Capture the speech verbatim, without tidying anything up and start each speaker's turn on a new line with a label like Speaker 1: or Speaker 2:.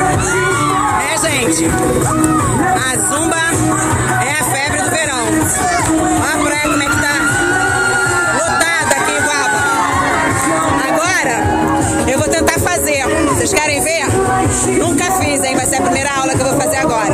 Speaker 1: É, gente, a zumba é a febre do verão. Olha a praia como é que tá lotada aqui em Guaba. Agora eu vou tentar fazer. Vocês querem ver? Nunca fiz, hein? Vai ser a primeira aula que eu vou fazer agora.